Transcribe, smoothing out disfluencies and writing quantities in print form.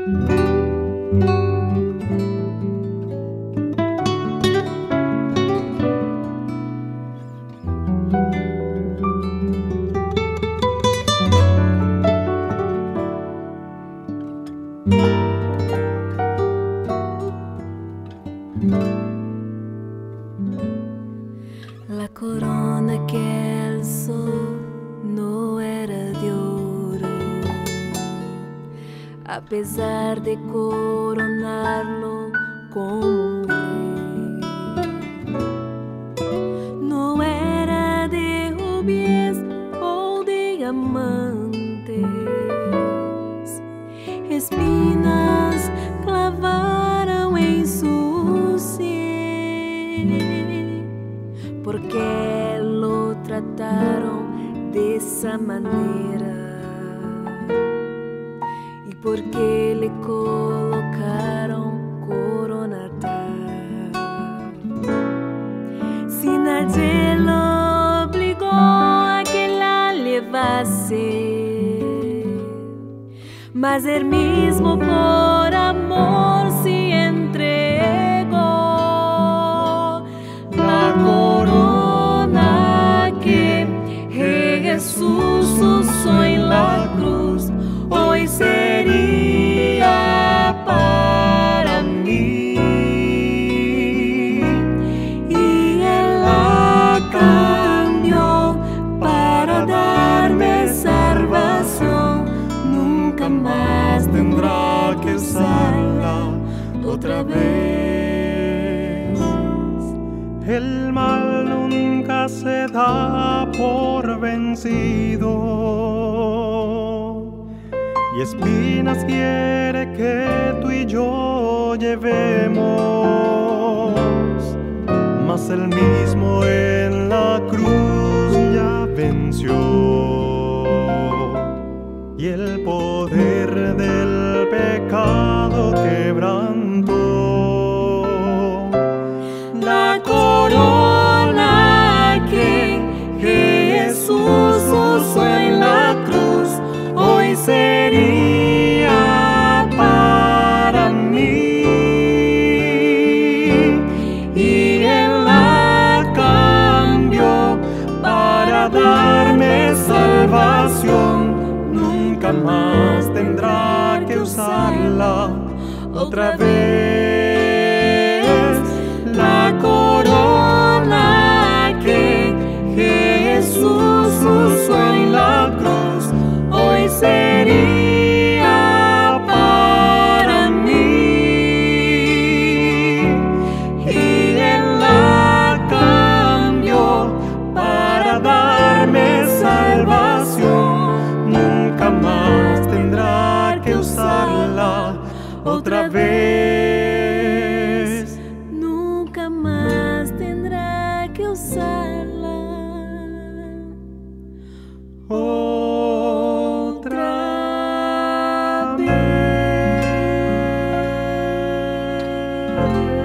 La corona que alzó no era de oro, a pesar de coronarlo como un rey. No era de rubíes o diamantes, espinas clavaram em su sien, porque lo trataron de esa manera y porque le colocaron corona tal. Si nadie lo obligó a que la llevase, mas él mismo por amor se entregó. La corona que Jesús usó en la cruz hoy sería para mí, y Él la cambió para darme salvación. Nunca más tendrá que usarla otra vez. El mal nunca se da por vencido, y espinas quiere que tú y yo llevemos, mas Él mismo en la cruz ya venció, y el poder del pecado quebrantó. La corona que Jesús usó en la cruz hoy sería para mí, y Él la cambió para darme salvación. Nunca más tendrá que usarla otra vez. La corona que Jesús usó en la cruz hoy sería para mí, y Él la cambió para darme salvación. Nunca más tendrá que usarla otra vez. Nunca más tendrá que usarla otra vez.